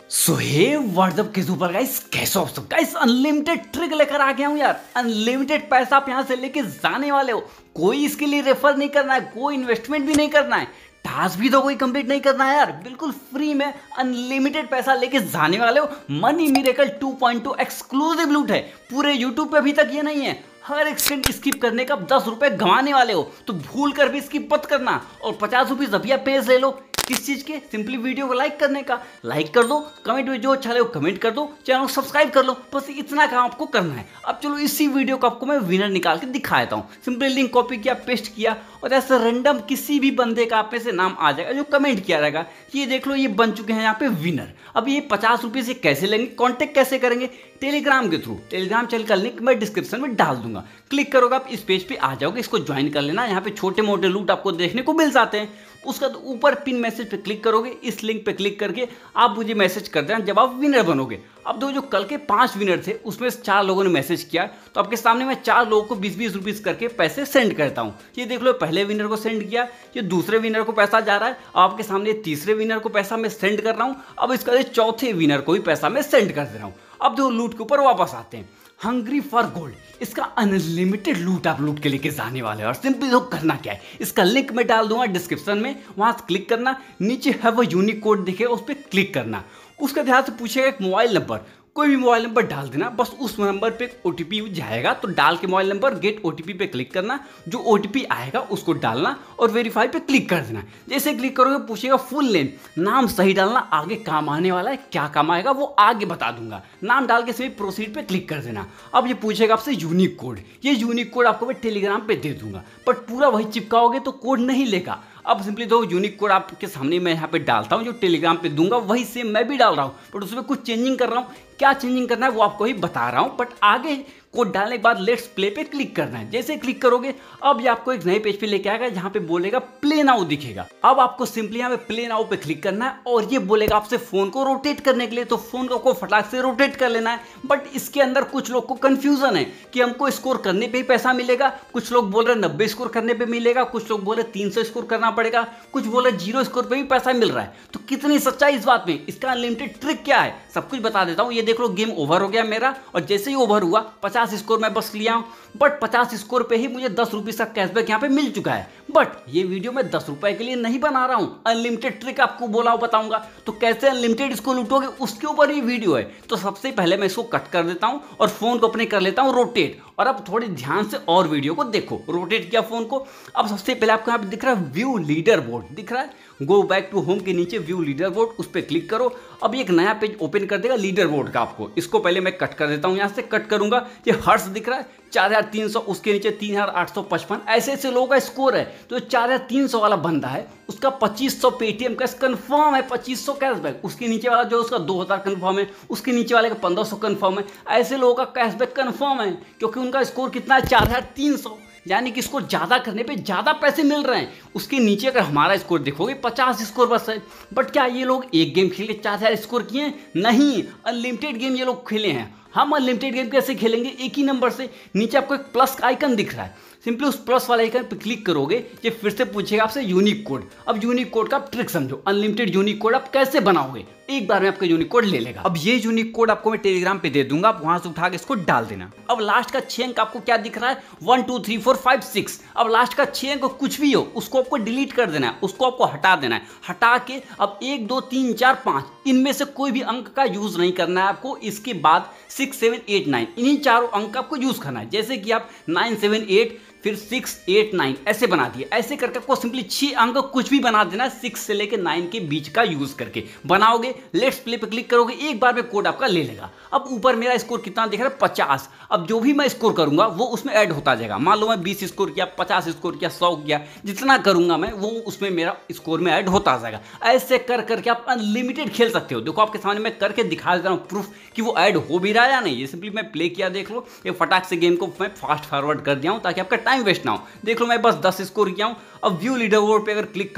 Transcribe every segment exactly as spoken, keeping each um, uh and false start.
सो हे WhatsApp के ऊपर guys, कैसे हो सब गाइस। अनलिमिटेड ट्रिक लेकर आ गया हूँ यार। अनलिमिटेड पैसा आप यहाँ से लेके जाने वाले हो। कोई इसके लिए रेफर नहीं करना है, कोई इन्वेस्टमेंट भी नहीं करना है, टास्क भी तो कोई कंप्लीट नहीं करना है यार। बिल्कुल फ्री में अनलिमिटेड पैसा लेके जाने वाले हो। Money miracle two point two exclusive लूट है। पूरे यूट्यूब पे अभी तक ये नहीं है। हर एक सेकंड स्किप करने का दस रुपए गंवाने वाले हो, तो भूल कर भी स्किप मत करना। और पचास रुपीज अभी आप पेज ले लो। किस चीज के? सिंपली वीडियो को लाइक करने का। लाइक कर दो, कमेंट में जो अच्छा लगे कमेंट कर दो, चैनल को सब्सक्राइब कर लो। बस इतना काम आपको करना है। अब चलो इसी वीडियो को आपको मैं विनर निकाल के दिखा देता हूँ। सिंपली लिंक कॉपी किया, पेस्ट किया और ऐसे रैंडम किसी भी बंदे का आप में से नाम आ जाएगा जो कमेंट किया रहेगा। ये देख लो, ये बन चुके हैं यहाँ पे विनर। अब ये पचास रुपये से कैसे लेंगे, कॉन्टेक्ट कैसे करेंगे? टेलीग्राम के थ्रू। टेलीग्राम चैनल का लिंक मैं डिस्क्रिप्शन में डाल दूंगा। क्लिक करोगे आप इस पेज पे आ जाओगे, इसको ज्वाइन कर लेना। यहाँ पे छोटे मोटे लूट आपको देखने को मिल जाते हैं। उसका तो ऊपर पिन मैसेज पे क्लिक करोगे, इस लिंक पे क्लिक करके आप मुझे मैसेज कर देना जब आप विनर बनोगे। अब दो जो कल के पांच विनर थे उसमें चार लोगों ने मैसेज किया, तो आपके सामने मैं चार लोगों को बीस बीस रुपीस करके पैसे सेंड करता हूँ। ये देख लो, पहले विनर को सेंड किया, ये दूसरे विनर को पैसा जा रहा है। आपके सामने तीसरे विनर को पैसा मैं सेंड कर रहा हूँ। अब इसका चौथे विनर को भी पैसा मैं सेंड कर दे रहा हूँ। अब दो लूट के ऊपर वापस आते हैं। हंग्री फॉर गोल्ड, इसका अनलिमिटेड लूट आप लूट के लेके जाने वाले हैं। और सिंपली तो करना क्या है, इसका लिंक मैं डाल दूंगा डिस्क्रिप्शन में, वहां से क्लिक करना। नीचे है वो यूनिक कोड दिखेगा, उस पर क्लिक करना। उसके ध्यान से पूछेगा एक मोबाइल नंबर, कोई भी मोबाइल नंबर डाल देना। बस उस नंबर पे ओटीपी जाएगा, तो डाल के मोबाइल नंबर गेट ओटीपी पे क्लिक करना। जो ओटीपी आएगा उसको डालना और वेरीफाई पे क्लिक कर देना। जैसे क्लिक करोगे पूछेगा फुल नेम, नाम सही डालना। आगे काम आने वाला है, क्या काम आएगा वो आगे बता दूंगा। नाम डाल के सभी प्रोसीड पे क्लिक कर देना। अब ये पूछेगा आपसे यूनिक कोड। ये यूनिक कोड आपको मैं टेलीग्राम पे दे दूंगा, बट पूरा वही चिपकाओगे तो कोड नहीं लेगा। अब सिंपली दो यूनिक कोड आपके सामने मैं यहाँ पे डालता हूँ, जो टेलीग्राम पे दूंगा वही सेम मैं भी डाल रहा हूँ, बट उसमें कुछ चेंजिंग कर रहा हूँ। क्या चेंजिंग करना है वो आपको ही बता रहा हूँ, बट आगे कोड डालने के बाद लेट्स प्ले पे क्लिक करना है। जैसे क्लिक करोगे अब ये आपको एक नए पेज पे लेके आएगा, जहाँ पे बोलेगा प्ले नाउ दिखेगा। अब आपको सिंपली यहाँ पे प्ले नाउ पे क्लिक करना है और ये बोलेगा आपसे फोन को रोटेट करने के लिए, तो फोन को फटाक से रोटेट कर लेना है। बट इसके अंदर कुछ लोग को कंफ्यूजन है कि हमको स्कोर करने पे ही पैसा मिलेगा। कुछ लोग बोल रहे नब्बे स्कोर करने पे मिलेगा, कुछ लोग बोल रहे तीन सौ स्कोर करना पड़ेगा, कुछ बोल रहे जीरो स्कोर पे भी पैसा मिल रहा है। तो कितनी सच्चाई इस बात में, इसका अनलिमिटेड ट्रिक क्या है, सब कुछ बता देता हूँ। ये देख लो, गेम ओवर हो गया मेरा, और जैसे ही ओवर हुआ पचास स्कोर मैं बस लिया हूं, बट पचास स्कोर पे ही मुझे दस रुपये का कैशबैक यहाँ पे मिल चुका है। बट ये वीडियो मैं दस रुपए के लिए नहीं बना रहा हूं, अनलिमिटेड ट्रिक आपको बोला हूं बताऊंगा। तो कैसे अनलिमिटेड इसको लूटोगे उसके ऊपर ही वीडियो है। तो सबसे पहले मैं इसको कट कर देता हूं और फोन को अपने कर लेता हूं रोटेट। और अब थोड़ी ध्यान से और वीडियो को देखो। रोटेट किया फोन को। अब सबसे पहले आपको यहाँ पे दिख रहा है व्यू लीडर बोर्ड दिख रहा है। गो बैक टू होम के नीचे व्यू लीडर बोर्ड, उस पर क्लिक करो। अब एक नया पेज ओपन कर देगा लीडर बोर्ड का आपको। इसको पहले मैं कट कर देता हूँ, यहाँ से कट करूंगा। ये हर्ष दिख रहा है चार हजार तीन सौ, उसके नीचे तीन हजार आठ सौ पचपन। ऐसे ऐसे लोगों का स्कोर है। तो चार हजार तीन सौ वाला बंदा है, उसका पच्चीस सौ पेटीएम कैश कंफर्म है, पच्चीस सौ कैशबैक। उसके नीचे वाला जो उसका दो हजार कंफर्म है, उसके नीचे वाले का पंद्रह सौ कंफर्म है। ऐसे लोगों का कैशबैक कंफर्म है, क्योंकि उनका स्कोर कितना है, चार हजार तीन सौ। यानी कि इसको ज्यादा करने पे ज्यादा पैसे मिल रहे हैं। उसके नीचे अगर हमारा स्कोर देखोगे पचास स्कोर बस है। बट क्या ये लोग एक गेम खेल के चार हजार स्कोर किए? नहीं, अनलिमिटेड गेम ये लोग खेले हैं। हम अनलिमिटेड गेम कैसे खेलेंगे? एक ही नंबर से। नीचे आपको एक प्लस का आइकन दिख रहा है, सिंपली उस प्लस वाले आइकन पे क्लिक करोगे, ये फिर से पूछेगा आपसे यूनिक कोड। अब यूनिक कोड का आप ट्रिक समझो। अनलिमिटेड यूनिक कोड आप कैसे बनाओगे, एक बार में आपका यूनिक कोड ले लेगा। अब ये यूनिक कोड आपको मैं टेलीग्राम पे दे दूंगा, आप वहां से उठा के इसको डाल देना। अब लास्ट का छह अंक आपको क्या दिख रहा है, one two three four five six. अब लास्ट का छह अंक कुछ भी हो उसको आपको डिलीट कर देना है, उसको आपको हटा देना है। हटा के अब एक दो तीन चार पाँच, इनमें से कोई भी अंक का यूज नहीं करना है आपको। इसके बाद सिक्स सेवन एट नाइन, इन्हीं चारों अंक आपको यूज करना है। जैसे कि आप नाइन सेवन एट फिर सिक्स एट नाइन ऐसे बना दिए। ऐसे करके आपको सिंपली छह अंक कुछ भी बना देना, सिक्स से लेकर नाइन के बीच का यूज करके बनाओगे। लेट्स प्ले पे क्लिक करोगे, एक बार में कोड आपका ले लेगा। अब ऊपर मेरा स्कोर कितना दिख रहा है, पचास। अब जो भी मैं स्कोर करूंगा वो उसमें ऐड होता जाएगा। मान लो मैं बीस स्कोर किया, पचास स्कोर किया, सौ किया, जितना करूंगा मैं वो उसमें मेरा स्कोर में ऐड होता जाएगा। ऐसे कर करके आप अनलिमिटेड खेल सकते हो। देखो आपके सामने मैं करके दिखा देता हूँ प्रूफ कि वो ऐड हो भी रहा है या नहीं। ये सिंपली मैं प्ले किया, देख लो। ये फटाक से गेम को मैं फास्ट फॉरवर्ड कर दिया हूँ ताकि आपका टाइम वेस्ट ना हो। देख लो मैं बस दस स्कोर किया हूँ। अब व्यू लीडर बोर्ड पे अगर क्लिक करूंगा,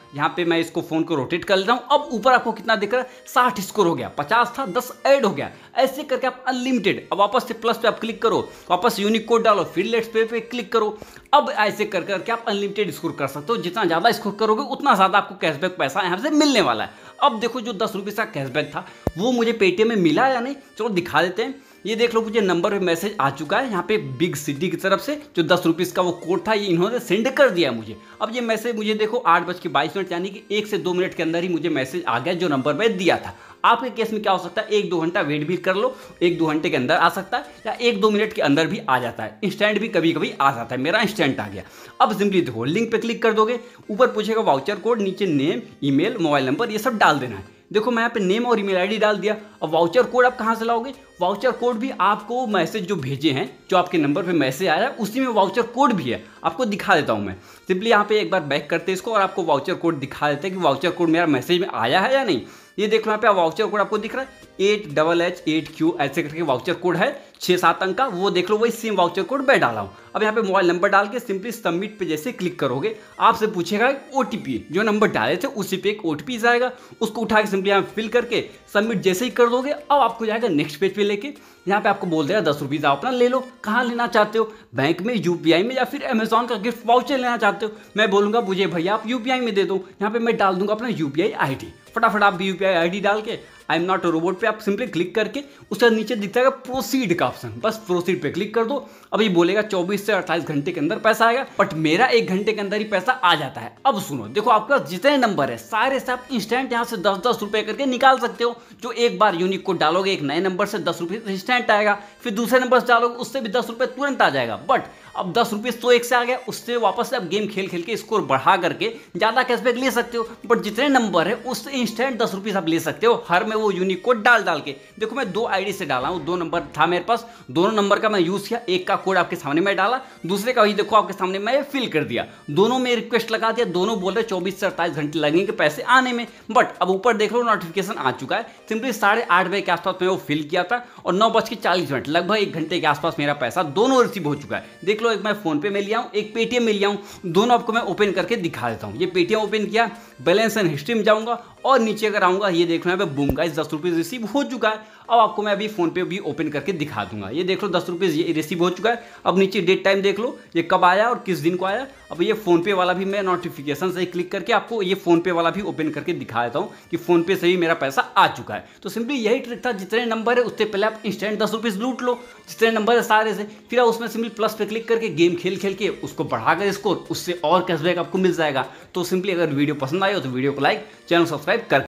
यहाँ पे मैं इसको फोन को रोटेट कर लेता हूँ। अब ऊपर आपको कितना दिख रहा है, साठ स्कोर हो गया, पचास था दस ऐड हो गया। ऐसे करके आप अनलिमिटेड, अब वापस से प्लस पे आप क्लिक करो, वापस यूनिक कोड डालो, फिर लेट्स पे पे क्लिक करो। अब ऐसे कर करके आप अनलिमिटेड स्कोर कर सकते हो। जितना ज़्यादा स्कोर करोगे उतना ज़्यादा आपको कैशबैक पैसा यहाँ से मिलने वाला है। अब देखो जो दस रुपये का कैशबैक था वो मुझे पेटीएम में मिला या नहीं, चलो दिखा देते हैं। ये देख लो मुझे नंबर पे मैसेज आ चुका है यहाँ पे बिग सिटी की तरफ से, जो दस रुपीज़ का वो कोड था ये इन्होंने सेंड कर दिया मुझे। अब ये मैसेज मुझे देखो आठ बज के बाईस मिनट यानी कि एक से दो मिनट के अंदर ही मुझे मैसेज आ गया जो नंबर पे दिया था। आपके केस में क्या हो सकता है, एक दो घंटा वेट भी कर लो, एक दो घंटे के अंदर आ सकता है या एक दो मिनट के अंदर भी आ जाता है। इंस्टेंट भी कभी कभी आ जाता है, मेरा इंस्टेंट आ गया। अब सिंपली देखो लिंक पे क्लिक कर दोगे, ऊपर पूछेगा वाउचर कोड, नीचे नेम, ईमेल, मोबाइल नंबर ये सब डाल देना है। देखो मैं यहाँ पे नेम और ईमेल आईडी डाल दिया। अब वाउचर कोड आप कहाँ से लाओगे, वाउचर कोड भी आपको मैसेज जो भेजे हैं, जो आपके नंबर पे मैसेज आया है उसी में वाउचर कोड भी है, आपको दिखा देता हूँ मैं। सिंपली यहाँ पे एक बार बैक करते हैं इसको और आपको वाउचर कोड दिखा देते हैं कि वाउचर कोड मेरा मैसेज में आया है या नहीं। ये देख लो यहाँ पे वाउचर कोड आपको दिख रहा है eight double H eight Q ऐसे करके वाउचर कोड है, छः सात अंक का, वो देख लो वही सेम वाउचर कोड मैं डाला हूँ। अब यहाँ पे मोबाइल नंबर डाल के सिंपली सबमिट पे जैसे क्लिक करोगे आपसे पूछेगा ओटीपी, जो नंबर डाले थे उसी पे एक ओटीपी आएगा, उसको उठा के सिंपली यहाँ फिल करके सबमिट जैसे ही कर दोगे अब आपको जाएगा नेक्स्ट पेज पे लेके। यहाँ पे आपको बोल देगा दस रुपीज़ आप अपना ले लो, कहाँ लेना चाहते हो, बैंक में, यूपीआई में या फिर अमेजॉन का गिफ्ट वाउचर लेना चाहते हो। मैं बोलूँगा मुझे भैया आप यूपीआई में दे दो, यहाँ पे मैं डाल दूंगा अपना यूपीआई आईडी। फटाफट आप भी यूपीआई आईडी डाल के I am not a robot पे आप सिंपली क्लिक करके उसका नीचे दिखता है प्रोसीड का ऑप्शन, बस प्रोसीड पे क्लिक कर दो। अभी बोलेगा चौबीस से अट्ठाईस घंटे के अंदर पैसा आएगा, बट मेरा एक घंटे के अंदर ही पैसा आ जाता है। अब सुनो, देखो आपका जितने नंबर है सारे से आप इंस्टेंट यहाँ से दस दस रुपए करके निकाल सकते हो। जो एक बार यूनिक कोड डालोगे एक नए नंबर से दस रुपये इंस्टेंट आएगा, फिर दूसरे नंबर से डालोगे उससे भी दस रुपये तुरंत आ जाएगा। बट अब दस रुपये तो एक से आ गया, उससे वापस से आप गेम खेल खेल के स्कोर बढ़ा करके ज़्यादा कैशबैक ले सकते हो। बट जितने नंबर है उससे इंस्टेंट दस रुपये आप ले सकते हो, हर में वो यूनिक कोड डाल डाल के। देखो मैं दो आईडी से डाला हूँ, दो नंबर था मेरे पास, दोनों नंबर का मैं यूज़ किया, एक का कोड आपके सामने मैं डाला, दूसरे का वही देखो आपके सामने मैं फिल कर दिया। दोनों में रिक्वेस्ट लगा दिया, दोनों बोल रहे चौबीस से अट्ठाईस घंटे लगेंगे पैसे आने में। बट अब ऊपर देख लो नोटिफिकेशन आ चुका है, सिंपली साढ़े आठ बजे के आसपास मैं वो फिल किया था और नौ बज के चालीस मिनट लगभग एक घंटे के आसपास मेरा पैसा दोनों रिसीव हो चुका है। देख लो एक मैं फोन पे में लिया हूँ, एक पेटीएम में लिया हूँ, दोनों आपको मैं ओपन करके दिखा देता हूँ। ये पेटीएम ओपन किया, बैलेंस एंड हिस्ट्री में जाऊँगा और नीचे अगर आऊँगा ये देख लो यहाँ पे बूम गाइस दस रुपये रिसीव हो चुका है। अब आपको मैं अभी फोन पे भी ओपन करके दिखा दूंगा। ये देख लो दस रुपये ये रिसीव हो चुका है। अब नीचे डेट टाइम देख लो ये कब आया और किस दिन को आया। अब ये फोन पे वाला भी मैं नोटिफिकेशन से क्लिक करके आपको ये फोन पे वाला भी ओपन करके दिखा देता हूँ कि फोन पे से ही मेरा पैसा आ चुका है। तो सिंपली यही ट्रिक था, जितने नंबर है उससे पहले आप इंस्टेंट दस रुपीज़ लूट लो, जितने नंबर है सारे से, फिर उसमें सिंपली प्लस पे क्लिक करके गेम खेल खेल के उसको बढ़ाकर स्कोर, उससे और कैशबैक आपको मिल जाएगा। तो सिंपली अगर वीडियो पसंद आए हो तो वीडियो को लाइक, चैनल सब्सक्राइब कर